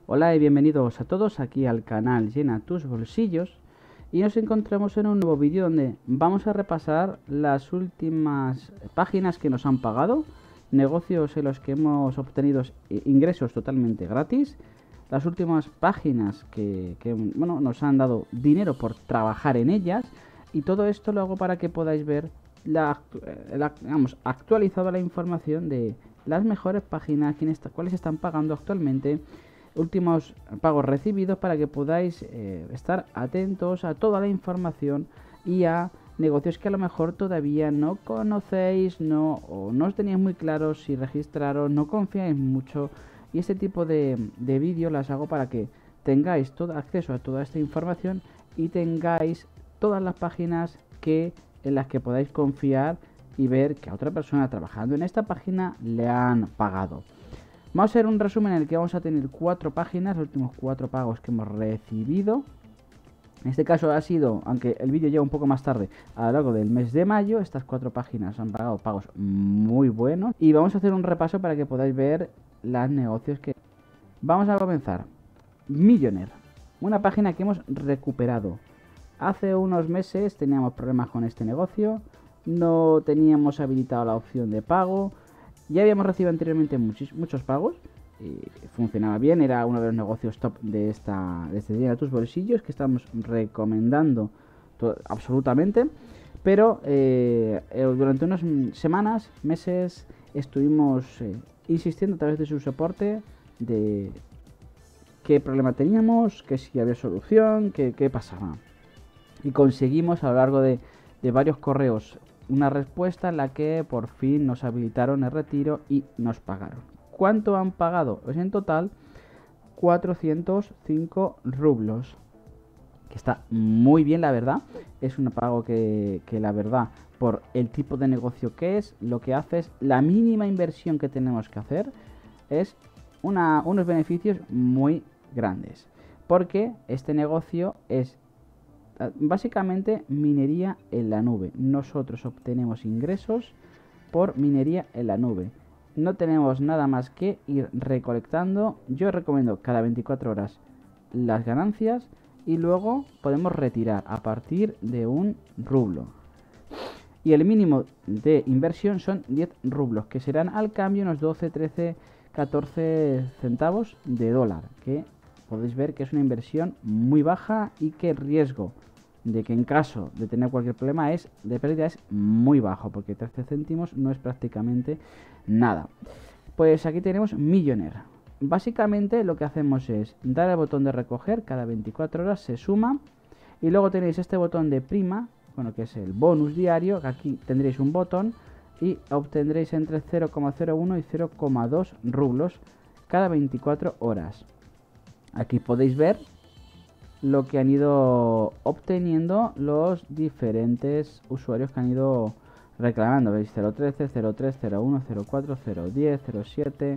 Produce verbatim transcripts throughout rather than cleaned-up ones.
Hola y bienvenidos a todos aquí al canal Llena tus bolsillos. Y nos encontramos en un nuevo vídeo donde vamos a repasar las últimas páginas que nos han pagado, negocios en los que hemos obtenido ingresos totalmente gratis, las últimas páginas que, que bueno, nos han dado dinero por trabajar en ellas, y todo esto lo hago para que podáis ver la, la digamos, actualizada la información de las mejores páginas, quienes, cuáles están pagando actualmente, últimos pagos recibidos, para que podáis eh, estar atentos a toda la información y a negocios que a lo mejor todavía no conocéis, no, o no os tenéis muy claro si registraros, no confiáis mucho. Y este tipo de, de vídeos las hago para que tengáis todo acceso a toda esta información y tengáis todas las páginas que en las que podáis confiar y ver que a otra persona trabajando en esta página le han pagado. Vamos a hacer un resumen en el que vamos a tener cuatro páginas, los últimos cuatro pagos que hemos recibido. En este caso ha sido, aunque el vídeo llega un poco más tarde, a lo largo del mes de mayo. Estas cuatro páginas han pagado pagos muy buenos. Y vamos a hacer un repaso para que podáis ver los negocios que... Vamos a comenzar. Millionaire, una página que hemos recuperado. Hace unos meses teníamos problemas con este negocio, no teníamos habilitado la opción de pago. Ya habíamos recibido anteriormente muchos, muchos pagos y funcionaba bien, era uno de los negocios top de esta de este Llena tus bolsillos, que estamos recomendando todo, absolutamente. Pero eh, durante unas semanas, meses, estuvimos eh, insistiendo a través de su soporte de qué problema teníamos, que si había solución, que qué pasaba. Y conseguimos a lo largo de, de varios correos una respuesta en la que por fin nos habilitaron el retiro y nos pagaron. ¿Cuánto han pagado? Pues en total cuatrocientos cinco rublos, que está muy bien, la verdad. Es un pago que, que la verdad, por el tipo de negocio que es, lo que hace es la mínima inversión que tenemos que hacer, es una, unos beneficios muy grandes, porque este negocio es básicamente minería en la nube. Nosotros obtenemos ingresos por minería en la nube. No tenemos nada más que ir recolectando. Yo recomiendo cada veinticuatro horas las ganancias y luego podemos retirar a partir de un rublo. Y el mínimo de inversión son diez rublos, que serán al cambio unos doce, trece, catorce centavos de dólar, que podéis ver que es una inversión muy baja y que el riesgo de que en caso de tener cualquier problema es de pérdida es muy bajo, porque trece céntimos no es prácticamente nada. Pues aquí tenemos Millionaire. Básicamente lo que hacemos es dar al botón de recoger, cada veinticuatro horas se suma, y luego tenéis este botón de prima, bueno, que es el bonus diario, que aquí tendréis un botón y obtendréis entre cero coma cero uno y cero coma dos rublos cada veinticuatro horas. Aquí podéis ver lo que han ido obteniendo los diferentes usuarios que han ido reclamando. Veis cero trece, cero tres, cero uno, cero cuatro, cero diez, cero siete.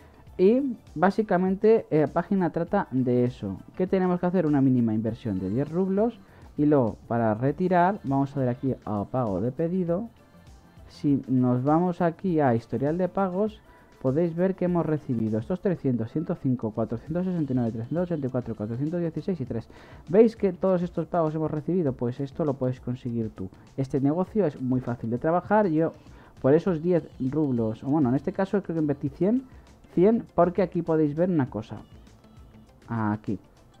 Y básicamente eh, la página trata de eso, que tenemos que hacer una mínima inversión de diez rublos. Y luego, para retirar, vamos a ver aquí a pago de pedido. Si nos vamos aquí a historial de pagos, podéis ver que hemos recibido estos trescientos, ciento cinco, cuatrocientos sesenta y nueve, trescientos ochenta y cuatro, cuatrocientos dieciséis y tres. ¿Veis que todos estos pagos hemos recibido? Pues esto lo puedes conseguir tú. Este negocio es muy fácil de trabajar. Yo, por esos diez rublos, o bueno, en este caso creo que invertí cien, cien, porque aquí podéis ver una cosa. Aquí.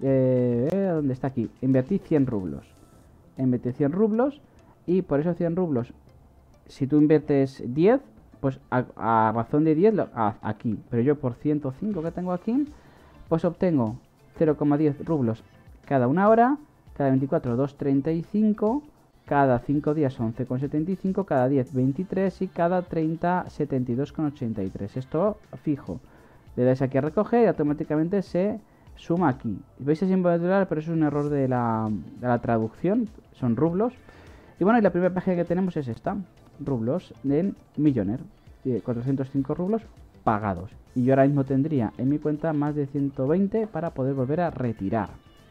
Eh, ¿Dónde está aquí? Invertí cien rublos. Invertí cien rublos y por esos cien rublos, si tú inviertes diez, pues a, a razón de diez, a, aquí, pero yo por ciento cinco que tengo aquí, pues obtengo cero coma diez rublos cada una hora, cada veinticuatro, dos coma treinta y cinco, cada cinco días once coma setenta y cinco, cada diez, veintitrés y cada treinta, setenta y dos coma ochenta y tres. Esto fijo. Le dais aquí a recoger y automáticamente se suma aquí. Veis el símbolo de dólar, pero eso es un error de la, de la traducción, son rublos. Y bueno, y la primera página que tenemos es esta, rublos en Millionaire, cuatrocientos cinco rublos pagados. Y yo ahora mismo tendría en mi cuenta más de ciento veinte para poder volver a retirar.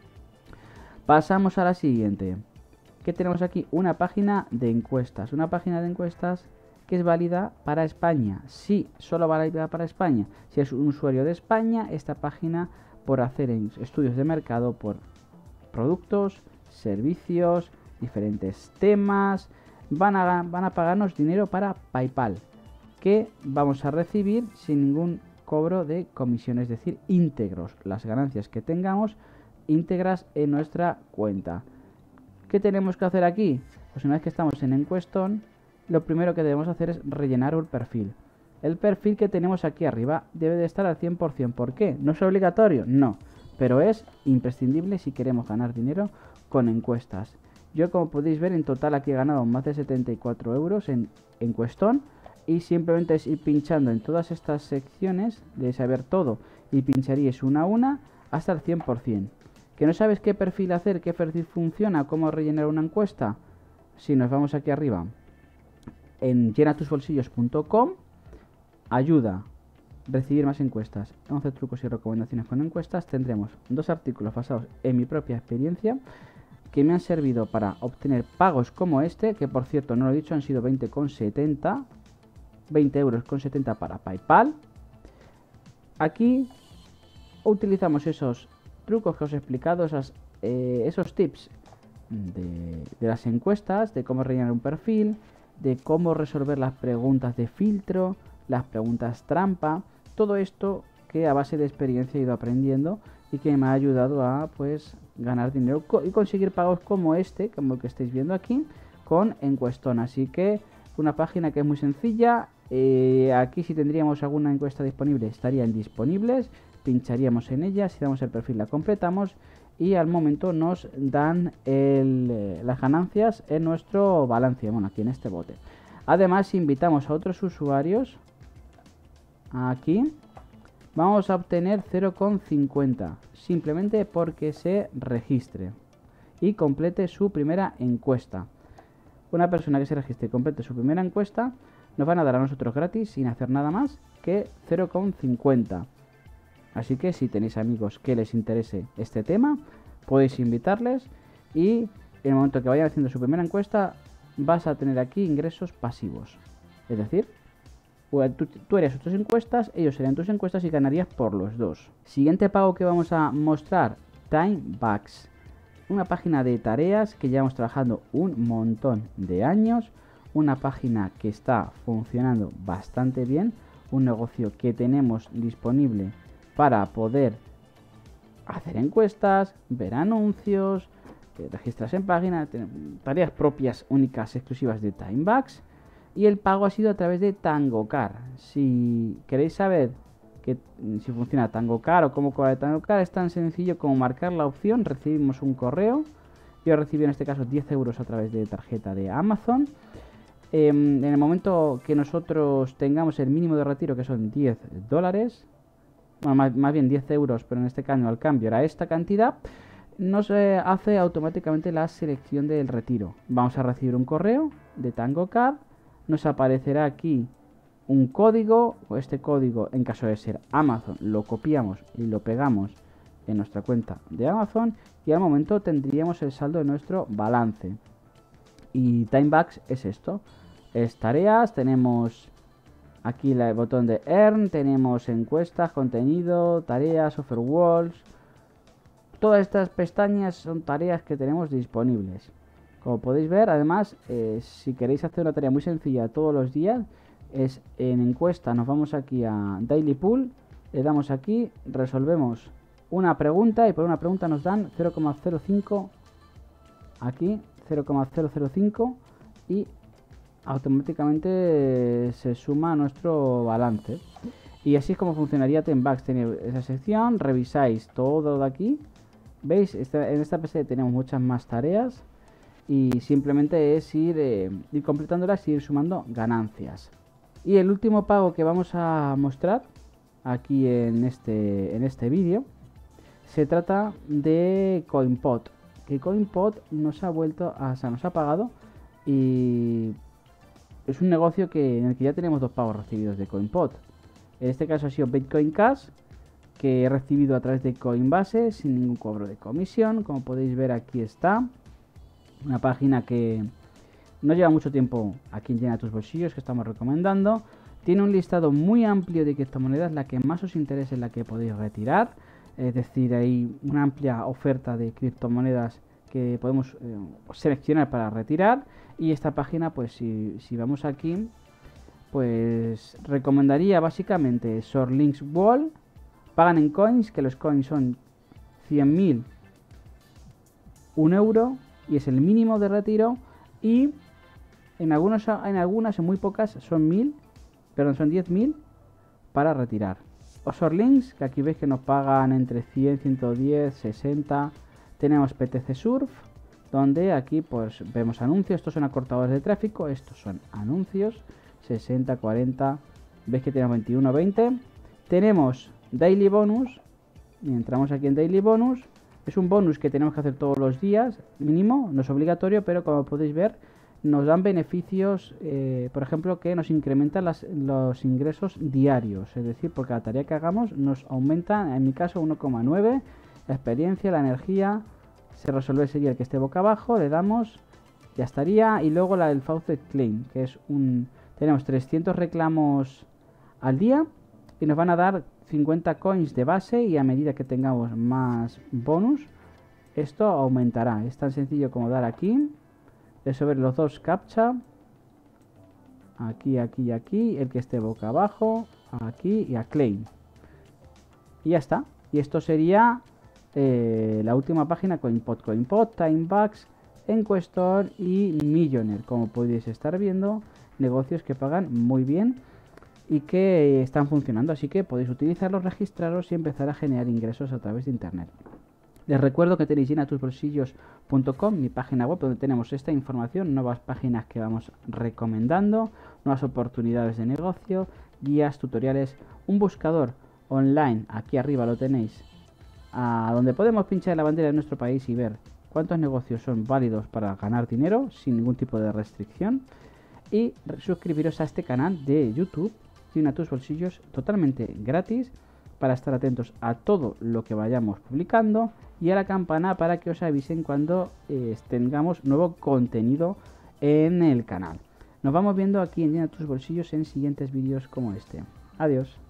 Pasamos a la siguiente, que tenemos aquí una página de encuestas, una página de encuestas que es válida para España. Sí, solo válida para España. Si es un usuario de España, esta página, por hacer estudios de mercado por productos, servicios, diferentes temas, van a, van a pagarnos dinero para PayPal, que vamos a recibir sin ningún cobro de comisión, es decir, íntegros, las ganancias que tengamos íntegras en nuestra cuenta. ¿Qué tenemos que hacer aquí? Pues una vez que estamos en Encuestón, lo primero que debemos hacer es rellenar un perfil. El perfil que tenemos aquí arriba debe de estar al cien por cien. ¿Por qué? ¿No es obligatorio? No, pero es imprescindible si queremos ganar dinero con encuestas. Yo, como podéis ver, en total aquí he ganado más de setenta y cuatro euros en Encuestón, y simplemente es ir pinchando en todas estas secciones de saber todo y pincharíais una a una hasta el cien por cien. ¿Que no sabes qué perfil hacer, qué perfil funciona, cómo rellenar una encuesta? Si nos vamos aquí arriba en llena tus bolsillos punto com, ayuda, recibir más encuestas, once trucos y recomendaciones con encuestas, tendremos dos artículos basados en mi propia experiencia que me han servido para obtener pagos como este, que por cierto no lo he dicho, han sido veinte con setenta, veinte euros con setenta para PayPal. Aquí utilizamos esos trucos que os he explicado, esas, eh, esos tips de, de las encuestas, de cómo rellenar un perfil, de cómo resolver las preguntas de filtro, las preguntas trampa, todo esto que a base de experiencia he ido aprendiendo y que me ha ayudado a pues ganar dinero y conseguir pagos como este, como el que estáis viendo aquí, con Encuestón. Así que una página que es muy sencilla. Eh, aquí si tendríamos alguna encuesta disponible, estarían disponibles, pincharíamos en ella, si damos el perfil la completamos y al momento nos dan el, eh, las ganancias en nuestro balance, bueno, aquí en este bote. Además, invitamos a otros usuarios, aquí vamos a obtener cero con cincuenta, simplemente porque se registre y complete su primera encuesta. Una persona que se registre y complete su primera encuesta nos van a dar a nosotros gratis, sin hacer nada más, que cero con cincuenta. Así que si tenéis amigos que les interese este tema, podéis invitarles y en el momento que vayan haciendo su primera encuesta vas a tener aquí ingresos pasivos. Es decir, tú, tú harías tus encuestas, ellos harían tus encuestas y ganarías por los dos. Siguiente pago que vamos a mostrar, TimeBucks. Una página de tareas que llevamos trabajando un montón de años. Una página que está funcionando bastante bien. Un negocio que tenemos disponible para poder hacer encuestas, ver anuncios, registrarse en página, tareas propias, únicas, exclusivas de TimeBucks. Y el pago ha sido a través de TangoCar. Si queréis saber que, si funciona TangoCar o cómo cobrar TangoCar, es tan sencillo como marcar la opción, recibimos un correo. Yo recibí en este caso diez euros a través de tarjeta de Amazon. Eh, en el momento que nosotros tengamos el mínimo de retiro, que son diez dólares, bueno, más, más bien diez euros, pero en este caso al cambio era esta cantidad, nos eh, hace automáticamente la selección del retiro. Vamos a recibir un correo de TangoCar, nos aparecerá aquí un código, o este código, en caso de ser Amazon, lo copiamos y lo pegamos en nuestra cuenta de Amazon y al momento tendríamos el saldo de nuestro balance. Y TimeBucks es esto, es tareas, tenemos aquí el botón de Earn, tenemos encuestas, contenido, tareas, offer walls. Todas estas pestañas son tareas que tenemos disponibles. Como podéis ver, además, eh, si queréis hacer una tarea muy sencilla todos los días, es en encuesta, nos vamos aquí a Daily Pool, le damos aquí, resolvemos una pregunta y por una pregunta nos dan cero coma cero cinco, aquí cero coma cero cero cinco y automáticamente se suma a nuestro balance. Y así es como funcionaría TimeBucks. Tenéis esa sección, revisáis todo de aquí, veis, esta, en esta P C tenemos muchas más tareas y simplemente es ir, eh, ir completándolas y ir sumando ganancias. Y el último pago que vamos a mostrar aquí en este, en este vídeo se trata de CoinPot, que CoinPot nos ha vuelto a, o sea, nos ha pagado, y es un negocio que, en el que ya tenemos dos pagos recibidos de CoinPot. En este caso ha sido Bitcoin Cash, que he recibido a través de Coinbase sin ningún cobro de comisión. Como podéis ver, aquí está una página que no lleva mucho tiempo aquí en Llena tus bolsillos, que estamos recomendando. Tiene un listado muy amplio de criptomonedas, la que más os interese es la que podéis retirar. Es decir, hay una amplia oferta de criptomonedas que podemos eh, seleccionar para retirar. Y esta página, pues si, si vamos aquí, pues recomendaría básicamente Shortlinks Wall. Pagan en coins, que los coins son cien mil, un euro, y es el mínimo de retiro. Y en, algunos, en algunas, en muy pocas, son mil, perdón, son diez mil para retirar. O Shortlinks, que aquí veis que nos pagan entre cien, ciento diez, sesenta. Tenemos P T C Surf, donde aquí pues vemos anuncios. Estos son acortadores de tráfico, estos son anuncios, sesenta, cuarenta, veis que tenemos veintiuno, veinte. Tenemos Daily Bonus, y entramos aquí en Daily Bonus. Es un bonus que tenemos que hacer todos los días, mínimo, no es obligatorio, pero como podéis ver, nos dan beneficios, eh, por ejemplo, que nos incrementan las, los ingresos diarios. Es decir, por cada tarea que hagamos nos aumenta, en mi caso, uno coma nueve. La experiencia, la energía, se resuelve sería el que esté boca abajo, le damos, ya estaría. Y luego la del Faucet Claim, que es un... Tenemos trescientos reclamos al día y nos van a dar cincuenta coins de base, y a medida que tengamos más bonus, esto aumentará. Es tan sencillo como dar aquí, resolver los dos captcha, aquí, aquí y aquí, el que esté boca abajo, aquí y a claim. Y ya está. Y esto sería eh, la última página: CoinPod, CoinPod, Timebucks, Encuestor y Millionaire. Como podéis estar viendo, negocios que pagan muy bien y que están funcionando, así que podéis utilizarlos, registraros y empezar a generar ingresos a través de internet. Les recuerdo que tenéis llena tus bolsillos punto com, mi página web, donde tenemos esta información, nuevas páginas que vamos recomendando, nuevas oportunidades de negocio, guías, tutoriales, un buscador online, aquí arriba lo tenéis, a donde podemos pinchar la bandera de nuestro país y ver cuántos negocios son válidos para ganar dinero sin ningún tipo de restricción. Y suscribiros a este canal de YouTube, Llena tus bolsillos, totalmente gratis, para estar atentos a todo lo que vayamos publicando, y a la campana para que os avisen cuando eh, tengamos nuevo contenido en el canal. Nos vamos viendo aquí en Llena tus bolsillos en siguientes vídeos como este. Adiós.